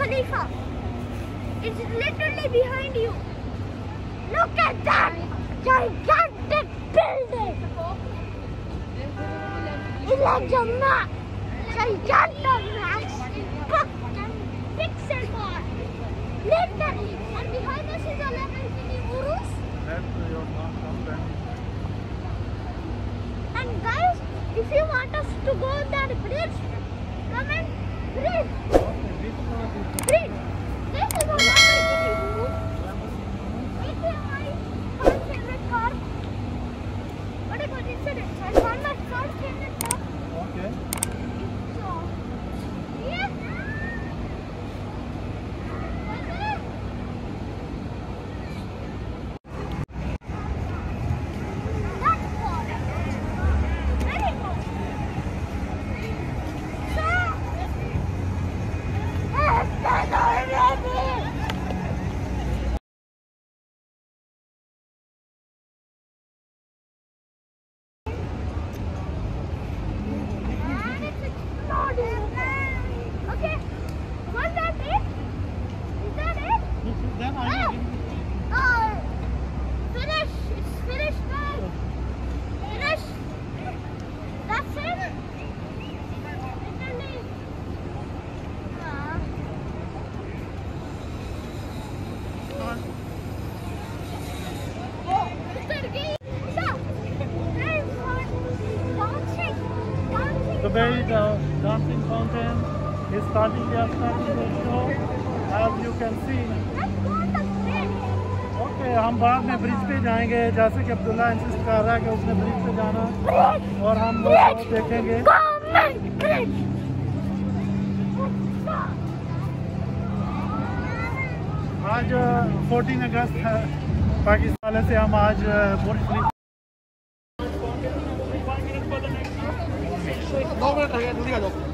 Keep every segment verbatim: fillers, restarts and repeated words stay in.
Khalifa. It's literally behind you. Look at that gigantic building. It's like a map. Gigantamax booked and pixel bar. Literally. And behind us is a Lamborghini Urus. That's your mom. And guys, if you want us to go on that bridge, come and bridge. Bridge. This is a Lamborghini Urus. This is my third favorite car. What a coincidence. I found my third favorite car. Okay. So, yeah. That's fun. Very fun. So, it's already. And it's exploding. Okay, was that it? Is that it? Then I Oh, will uh, finish. It's finished, guys. Finish. That's it. Literally. Uh, oh, उतर गई. Stop. There's one dancing. Dancing. The very the dancing fountain is starting. They are starting the show. As you can see. Let's go on the bridge. Okay हम बाद में bridge पे जाएंगे जैसे कि Abdullah insist कर रहा है कि उसने ब्रिज पे जाना Bridge. और हम वो show देखेंगे. Come on, bridge. आज चौदह अगस्त है पाकिस्तान से हम आज बुर्ज खलीफा दो मिनट रह गए जल्दी आ जाओ.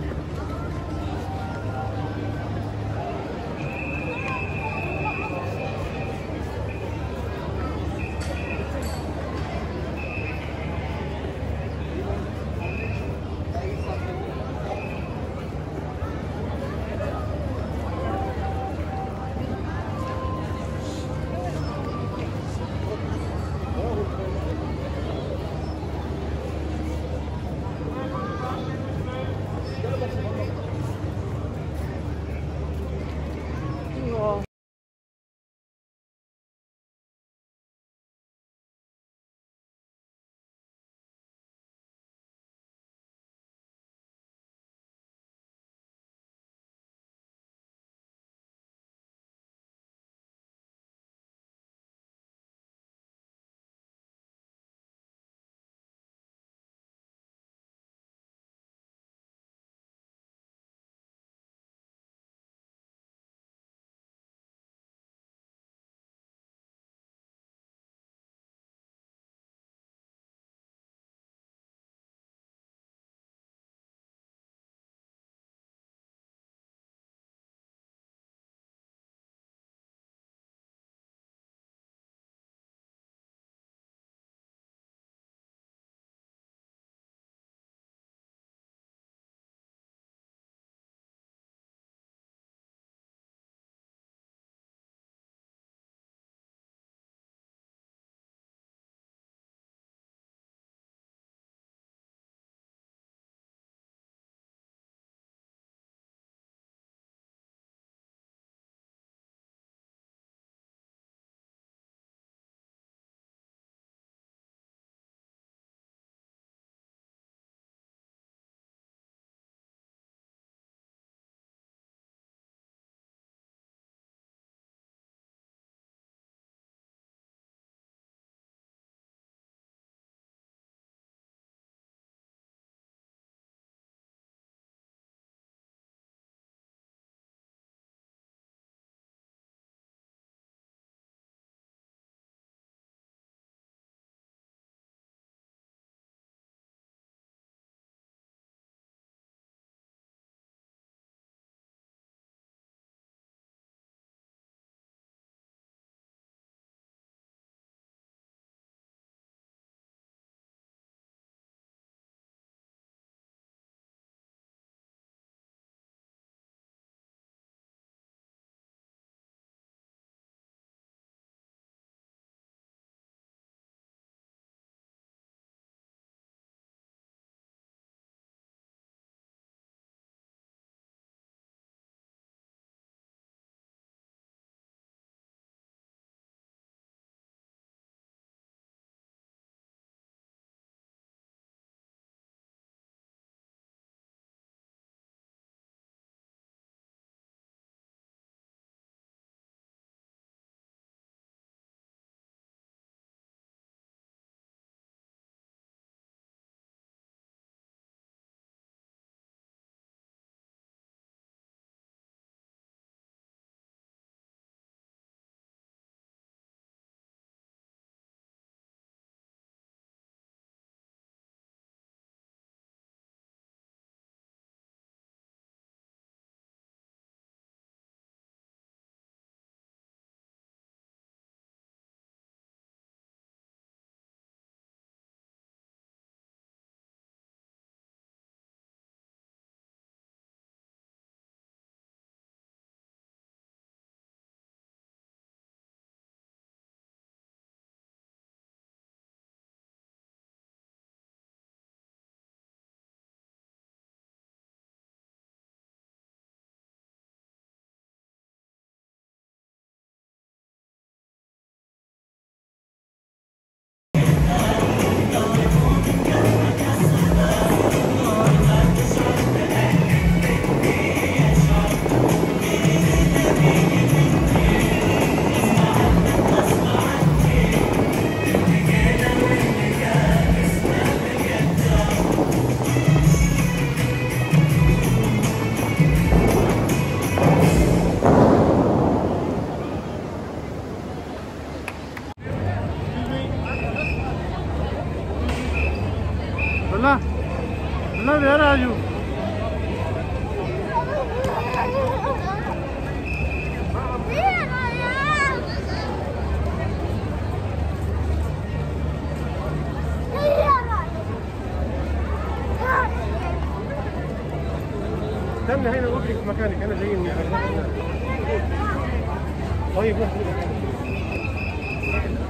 استنى هنا وقفك في مكانك، انا جاي من طيب روح.